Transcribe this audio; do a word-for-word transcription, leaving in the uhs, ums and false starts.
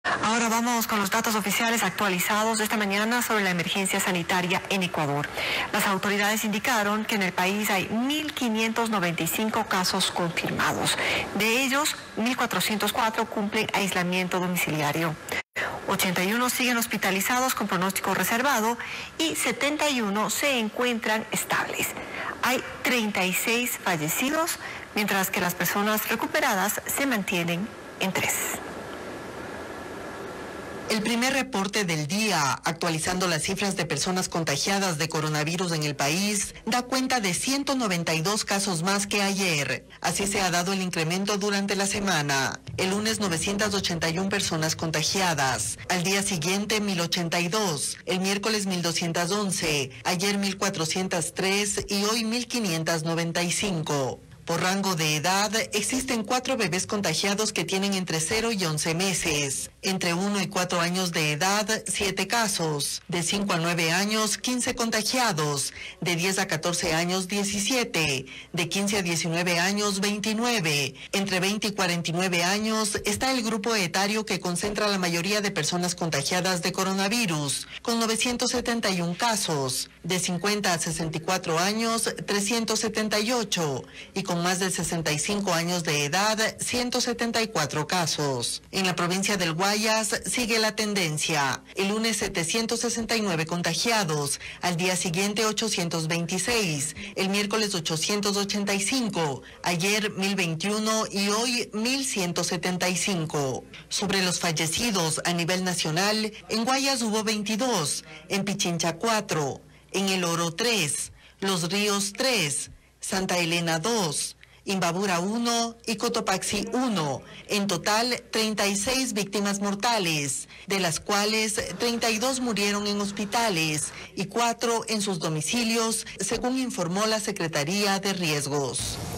Ahora vamos con los datos oficiales actualizados de esta mañana sobre la emergencia sanitaria en Ecuador. Las autoridades indicaron que en el país hay mil quinientos noventa y cinco casos confirmados. De ellos, mil cuatrocientos cuatro cumplen aislamiento domiciliario. ochenta y uno siguen hospitalizados con pronóstico reservado y setenta y uno se encuentran estables. Hay treinta y seis fallecidos, mientras que las personas recuperadas se mantienen en tres. El primer reporte del día, actualizando las cifras de personas contagiadas de coronavirus en el país, da cuenta de ciento noventa y dos casos más que ayer. Así se ha dado el incremento durante la semana. El lunes novecientas ochenta y una personas contagiadas, al día siguiente mil ochenta y dos, el miércoles mil doscientos once, ayer mil cuatrocientos tres y hoy mil quinientos noventa y cinco. Por rango de edad, existen cuatro bebés contagiados que tienen entre cero y once meses. Entre uno y cuatro años de edad, siete casos. De cinco a nueve años, quince contagiados. De diez a catorce años, diecisiete. De quince a diecinueve años, veintinueve. Entre veinte y cuarenta y nueve años está el grupo etario que concentra la mayoría de personas contagiadas de coronavirus, con novecientos setenta y uno casos. De cincuenta a sesenta y cuatro años, trescientos setenta y ocho. Y con más de sesenta y cinco años de edad, ciento setenta y cuatro casos. En la provincia del Guayas sigue la tendencia. El lunes setecientos sesenta y nueve contagiados, al día siguiente ochocientos veintiséis, el miércoles ochocientos ochenta y cinco, ayer mil veintiuno y hoy mil ciento setenta y cinco. Sobre los fallecidos a nivel nacional, en Guayas hubo veintidós, en Pichincha cuatro, en El Oro tres, Los Ríos tres, Santa Elena dos, Imbabura uno y Cotopaxi uno. En total, treinta y seis víctimas mortales, de las cuales treinta y dos murieron en hospitales y cuatro en sus domicilios, según informó la Secretaría de Riesgos.